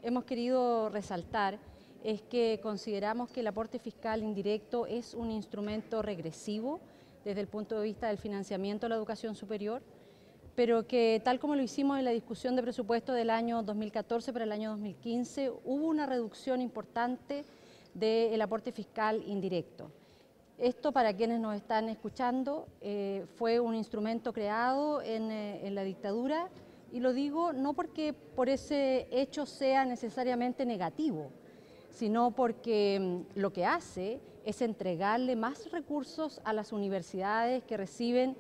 hemos querido resaltar es que consideramos que el aporte fiscal indirecto es un instrumento regresivo desde el punto de vista del financiamiento de la educación superior, pero que tal como lo hicimos en la discusión de presupuesto del año 2014 para el año 2015, hubo una reducción importante del aporte fiscal indirecto. Esto, para quienes nos están escuchando, fue un instrumento creado en la dictadura, y lo digo no porque por ese hecho sea necesariamente negativo, sino porque lo que hace es entregarle más recursos a las universidades que reciben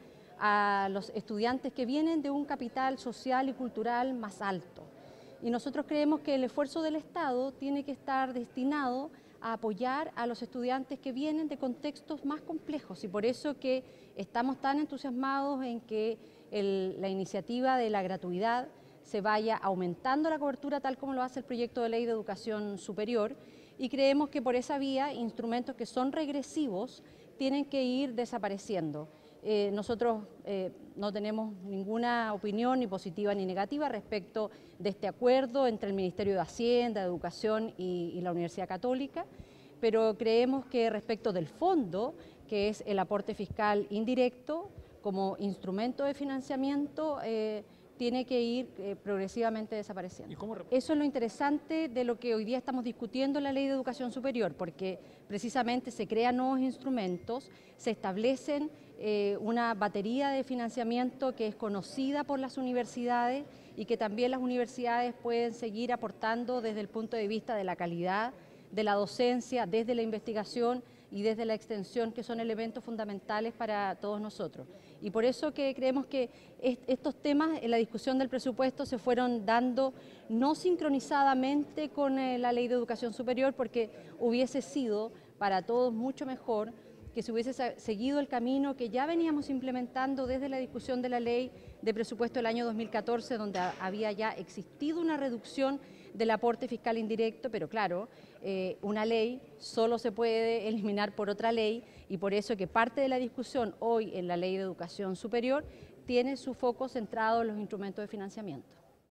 a los estudiantes que vienen de un capital social y cultural más alto. Y nosotros creemos que el esfuerzo del Estado tiene que estar destinado a apoyar a los estudiantes que vienen de contextos más complejos, y por eso que estamos tan entusiasmados en que la iniciativa de la gratuidad se vaya aumentando la cobertura tal como lo hace el proyecto de ley de educación superior, y creemos que por esa vía instrumentos que son regresivos tienen que ir desapareciendo. Nosotros no tenemos ninguna opinión ni positiva ni negativa respecto de este acuerdo entre el Ministerio de Hacienda, Educación y la Universidad Católica, pero creemos que respecto del fondo, que es el aporte fiscal indirecto, como instrumento de financiamiento, tiene que ir progresivamente desapareciendo. Eso es lo interesante de lo que hoy día estamos discutiendo en la Ley de Educación Superior, porque precisamente se crean nuevos instrumentos, se establecen una batería de financiamiento que es conocida por las universidades y que también las universidades pueden seguir aportando desde el punto de vista de la calidad de la docencia, desde la investigación y desde la extensión, que son elementos fundamentales para todos nosotros. Y por eso que creemos que estos temas en la discusión del presupuesto se fueron dando no sincronizadamente con la Ley de Educación Superior, porque hubiese sido para todos mucho mejor que se hubiese seguido el camino que ya veníamos implementando desde la discusión de la Ley de Presupuesto del año 2014, donde había ya existido una reducción del aporte fiscal indirecto, pero claro, una ley solo se puede eliminar por otra ley, y por eso que parte de la discusión hoy en la Ley de Educación Superior tiene su foco centrado en los instrumentos de financiamiento.